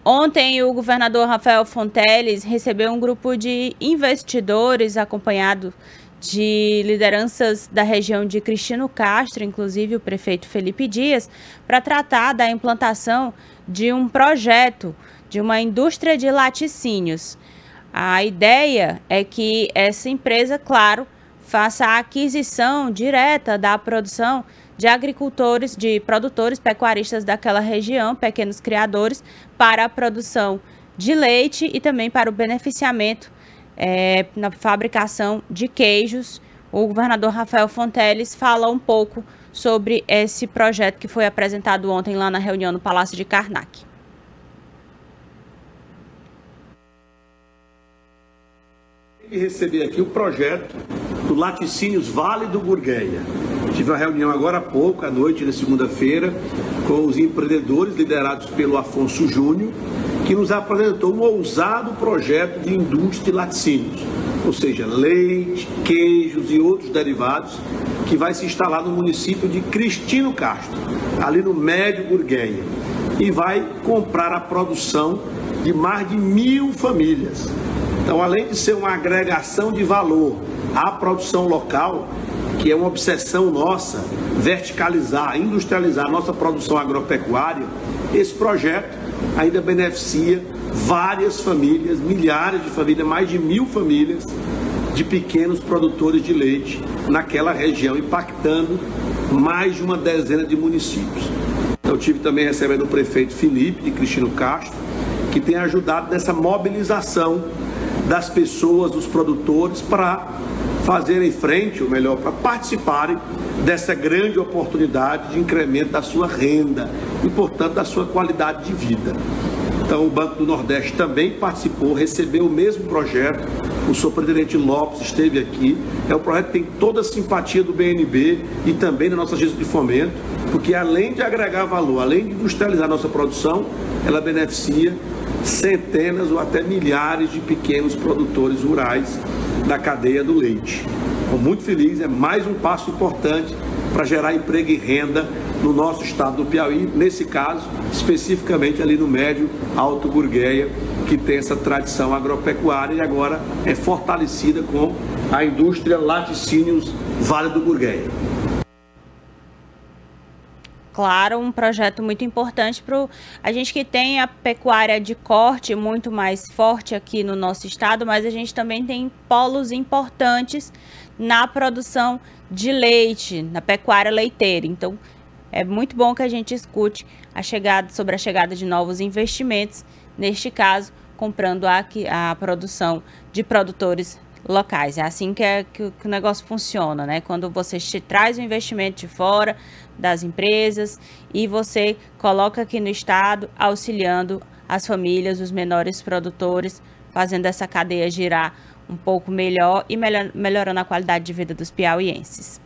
Ontem, o governador Rafael Fonteles recebeu um grupo de investidores acompanhado de lideranças da região de Cristino Castro, inclusive o prefeito Felipe Dias, para tratar da implantação de um projeto de uma indústria de laticínios. A ideia é que essa empresa, claro, faça a aquisição direta da produção de agricultores, de produtores pecuaristas daquela região, pequenos criadores, para a produção de leite e também para o beneficiamento na fabricação de queijos. O governador Rafael Fonteles fala um pouco sobre esse projeto que foi apresentado ontem lá na reunião no Palácio de Karnak. E receber aqui o projeto do Laticínios Vale do Gurgueia. Tive uma reunião agora há pouco, à noite, na segunda-feira, com os empreendedores liderados pelo Afonso Júnior, que nos apresentou um ousado projeto de indústria de laticínios, ou seja, leite, queijos e outros derivados, que vai se instalar no município de Cristino Castro, ali no Médio Gurgueia, e vai comprar a produção de mais de 1.000 famílias. Então, além de ser uma agregação de valor à produção local, que é uma obsessão nossa, verticalizar, industrializar a nossa produção agropecuária, esse projeto ainda beneficia várias famílias, milhares de famílias, mais de 1.000 famílias de pequenos produtores de leite naquela região, impactando mais de uma dezena de municípios. Eu tive também recebendo o prefeito Felipe de Cristino Castro, que tem ajudado nessa mobilização das pessoas, dos produtores, para fazerem frente, ou melhor, para participarem dessa grande oportunidade de incremento da sua renda e, portanto, da sua qualidade de vida. Então, o Banco do Nordeste também participou, recebeu o mesmo projeto, o senhor presidente Lopes esteve aqui. É um projeto que tem toda a simpatia do BNB e também da nossa agência de fomento, porque além de agregar valor, além de industrializar a nossa produção, ela beneficia centenas ou até milhares de pequenos produtores rurais da cadeia do leite. Estou muito feliz, é mais um passo importante para gerar emprego e renda no nosso estado do Piauí, nesse caso, especificamente ali no Médio Alto Gurgueia, que tem essa tradição agropecuária e agora é fortalecida com a indústria Laticínios Vale do Gurgueia. Claro, um projeto muito importante para a gente que tem a pecuária de corte muito mais forte aqui no nosso estado, mas a gente também tem polos importantes na produção de leite, na pecuária leiteira. Então, é muito bom que a gente escute sobre a chegada de novos investimentos, neste caso, comprando a produção de produtores locais. É assim que o negócio funciona, né? Quando você te traz o investimento de fora das empresas e você coloca aqui no estado, auxiliando as famílias, os menores produtores, fazendo essa cadeia girar um pouco melhor e melhorando a qualidade de vida dos piauienses.